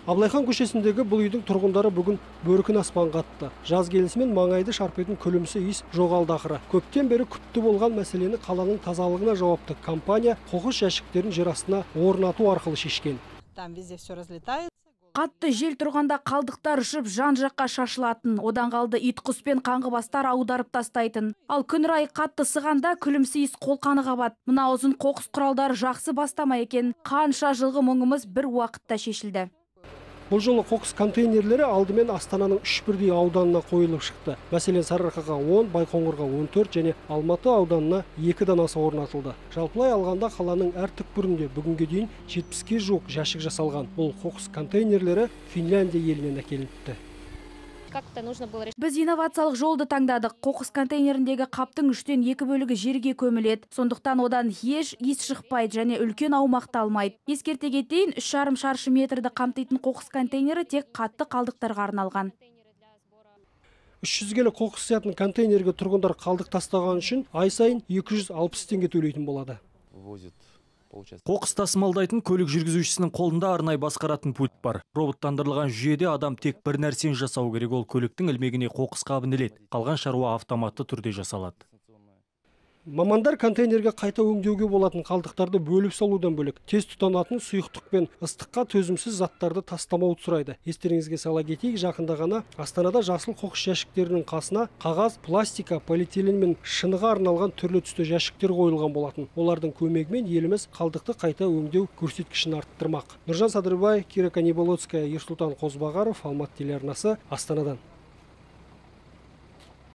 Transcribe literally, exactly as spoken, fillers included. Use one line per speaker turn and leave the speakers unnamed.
Абылайхан көшесіндегі бұл үйдің тұрғындары бүгін бөркін аспанға атты. Жаз келісімен маңайды шарпитын күлімсі иіс жоғалды ақыры. Көптен бері күпті болған мәселені қаланың тазалығына жауапты компания қоқыс жәшіктерін жер астына орнату арқылы шешкен.
Там везде все разлетается.
Қатты жел тұрғанда қалдықтар ұшып жан жаққа шашылатын, одан қалды ит құс пен қаңғыбастар аударып тастайтын. Ал күн райы қатты сығанда күлімсі иіс қолқаны қабады. Мына ұзын қоқыс құралдары жақсы бастама екен. Қанша жылғы мұңымыз бір уақытта шешілді.
Бұл жолы қоқыс контейнерлері алдымен Астананың үш бірдей ауданына қойылып шықты. Мәселен, Сарыарқаға он, Байқоңырға он төрт және Алматы ауданына екі данасы орнатылды. Жалпылай алғанда қаланың әр түкпірінде бүгінге дейін жетпіске жуық жәшік жасалған. Бұл қоқыс контейнерлері Финляндия елінен әкелініпті.
Біз инновациялық жолды таңдадық. Қоқыс контейнеріндегі қаптың үштен екі бөлігі жерге көміледі. Сондықтан одан еш иіс шықпайды және үлкен аумақты алмайды. Ескерте кетейін, үш жарым шаршы метрді қамтитын қоқыс контейнері тек қатты қалдықтарға арналған.
үш жүз келі қоқыс сиятын контейнерге тұрғындар қалдық тастаған үшін ай сайын екі жүз алпыс теңге төлейтін болады.
Қоқыс тасымалдайтын көлік жүргізушісінің қолында арнайы басқаратын пульт бар. Роботтандырылған жүйеде адам тек бір нәрсені жасау керек, ол көліктің ілмегіне қоқыс қабын іледі. Қалған шаруа автоматты түрде жасалады.
Мамандар контейнерге қайта өңдеуге болатын қалдықтарды бөліп салудан бөлек тез тұтанатын сұйықтық пен ыстыққа төзімсіз заттарды тастамауды сұрайды. Естеріңізге сала кетейік, жақында ғана Астанада жасыл қоқыс жәшіктерінің қасына қағаз, пластика, полиэтилен мен шыныға арналған түрлі түсті жәшіктер қойылған болатын. Олардың көмегімен еліміз қалдықты қайта өңдеу көрсеткішін арттырмақ. Нұржан Садырбай, Кира Каниболоцкая, Ерсұлтан Қозбағаров, Алматы телеарнасы, Астанадан.